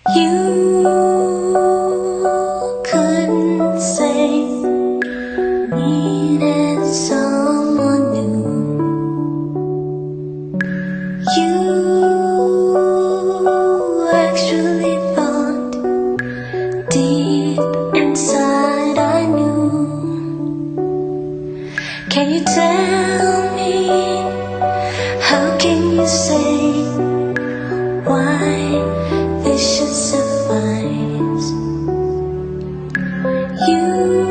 You couldn't say needed someone new. You actually thought deep inside I knew. Can you tell me, how can you say why this should suffice? You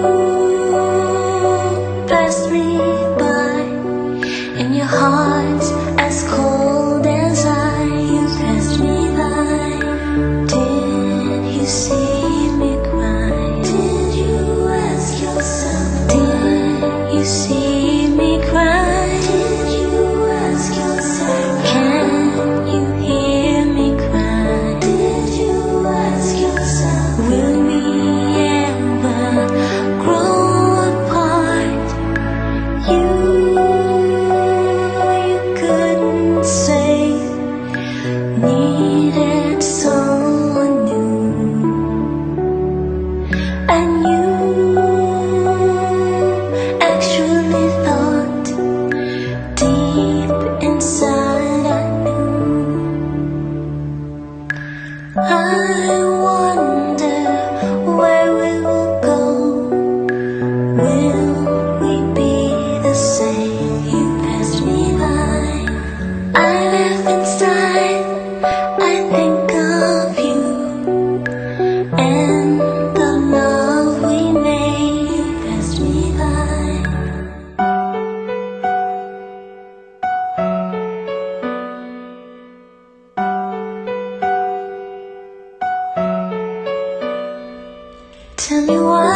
passed me by, and your heart's as cold as I. You passed me by. Did you see me cry? Did you ask yourself? Did you see me cry? Did you ask yourself? Can you hear me cry? Did you ask yourself? Will we ever grow apart? You couldn't say needed someone new. And you actually thought deep inside I knew. I wonder where we will go. Will we be the same? You passed me by. I laugh inside, I think of you and the love we made. You passed me by. Tell me why